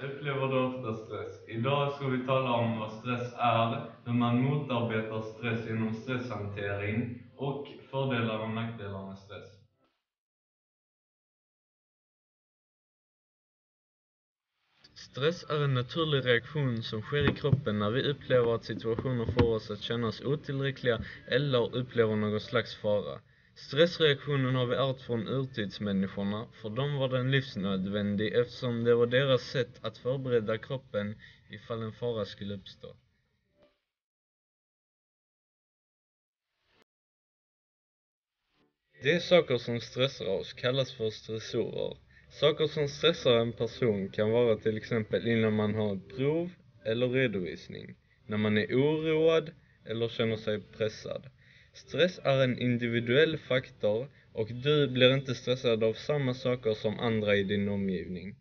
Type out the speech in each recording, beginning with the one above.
Upplever du ofta stress? Idag ska vi tala om vad stress är, hur man motarbetar stress genom stresshantering och fördelar och nackdelar med stress. Stress är en naturlig reaktion som sker i kroppen när vi upplever att situationer får oss att känna oss otillräckliga eller upplever någon slags fara. Stressreaktionen har vi ärvt från urtidsmänniskorna, för dem var den livsnödvändig eftersom det var deras sätt att förbereda kroppen ifall en fara skulle uppstå. De saker som stressar oss kallas för stressorer. Saker som stressar en person kan vara till exempel innan man har ett prov eller redovisning, när man är oroad eller känner sig pressad. Stress är en individuell faktor och du blir inte stressad av samma saker som andra i din omgivning.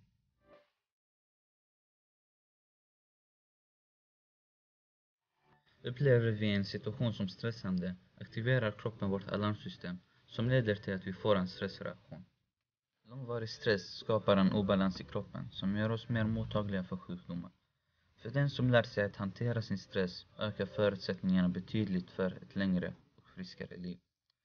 Upplever vi en situation som stressande aktiverar kroppen vårt alarmsystem som leder till att vi får en stressreaktion. Långvarig stress skapar en obalans i kroppen som gör oss mer mottagliga för sjukdomar. För den som lär sig att hantera sin stress ökar förutsättningarna betydligt för ett längre och friskare liv.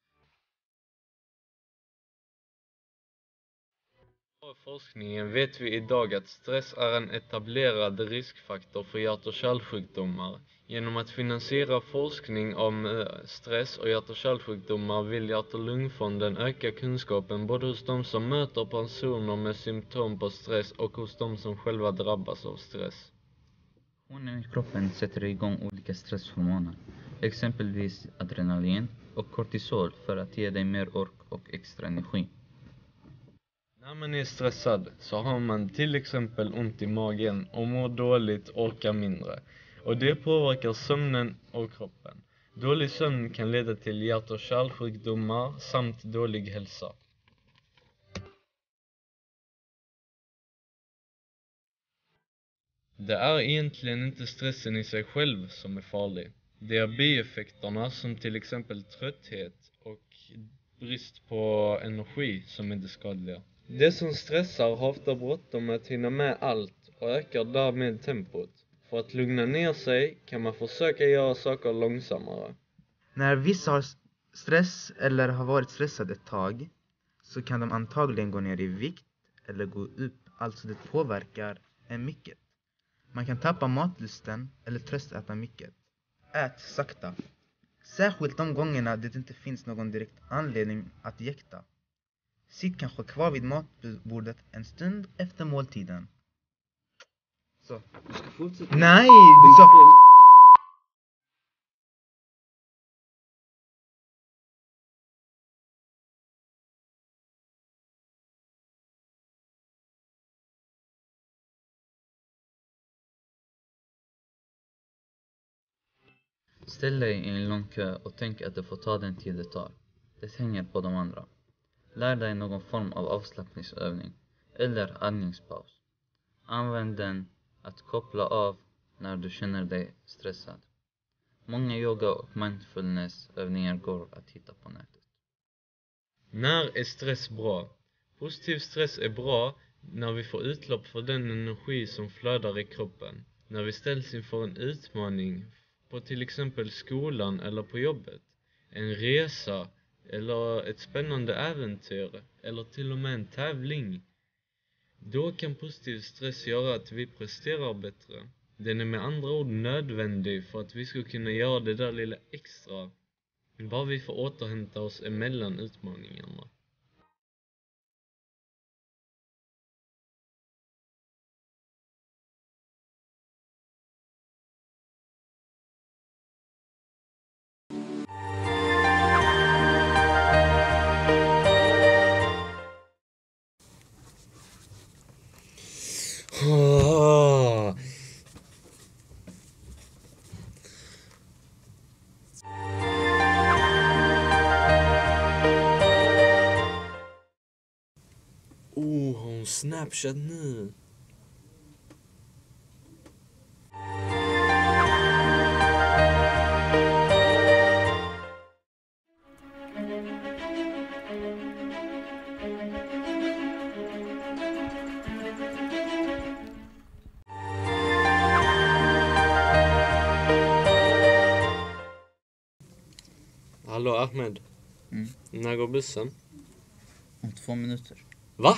Av forskningen vet vi idag att stress är en etablerad riskfaktor för hjärt- och kärlsjukdomar. Genom att finansiera forskning om stress och hjärt- och kärlsjukdomar vill hjärt- och lungfonden öka kunskapen både hos de som möter personer med symptom på stress och hos de som själva drabbas av stress. Hormoner i kroppen sätter igång olika stresshormoner, exempelvis adrenalin och kortisol för att ge dig mer ork och extra energi. När man är stressad så har man till exempel ont i magen och mår dåligt, orkar mindre. Och det påverkar sömnen och kroppen. Dålig sömn kan leda till hjärt- och kärlsjukdomar samt dålig hälsa. Det är egentligen inte stressen i sig själv som är farlig. Det är bieffekterna som till exempel trötthet och brist på energi som är det skadliga. Det som stressar har ofta bråttom med att hinna med allt och ökar därmed tempot. För att lugna ner sig kan man försöka göra saker långsammare. När vissa har stress eller har varit stressade ett tag så kan de antagligen gå ner i vikt eller gå upp, alltså det påverkar en mycket. Man kan tappa matlusten eller tröstäta mycket. Ät sakta. Särskilt de gångerna det inte finns någon direkt anledning att jäkta. Sitt kanske kvar vid matbordet en stund efter måltiden. Så. Du ska fortsätta. Nej, du sa... Ställ dig i en lång kö och tänk att du får ta den tid det tar. Det hänger på de andra. Lär dig någon form av avslappningsövning eller andningspaus. Använd den att koppla av när du känner dig stressad. Många yoga och mindfulness-övningar går att hitta på nätet. När är stress bra? Positiv stress är bra när vi får utlopp för den energi som flödar i kroppen. När vi ställs inför en utmaning på till exempel skolan eller på jobbet. En resa eller ett spännande äventyr eller till och med en tävling. Då kan positiv stress göra att vi presterar bättre. Den är med andra ord nödvändig för att vi ska kunna göra det där lilla extra. Bara vi får återhämta oss emellan utmaningarna. Har hon Snapchat nu? Hallå Ahmed. Mm. När går bussen? Om 2 minuter. Va?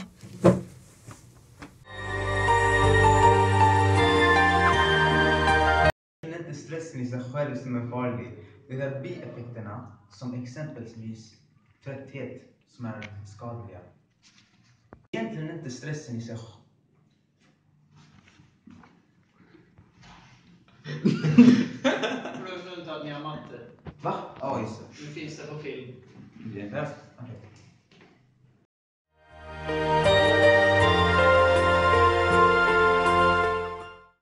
Det är inte stressen i sig själv som är farlig. Det är bieffekterna, som exempelvis trötthet, som är skadliga. Egentligen inte stressen i sig själv. Plus nu inte att ni har matte. Va? Ja, just det. Nu finns det på film. Det är där. Okej.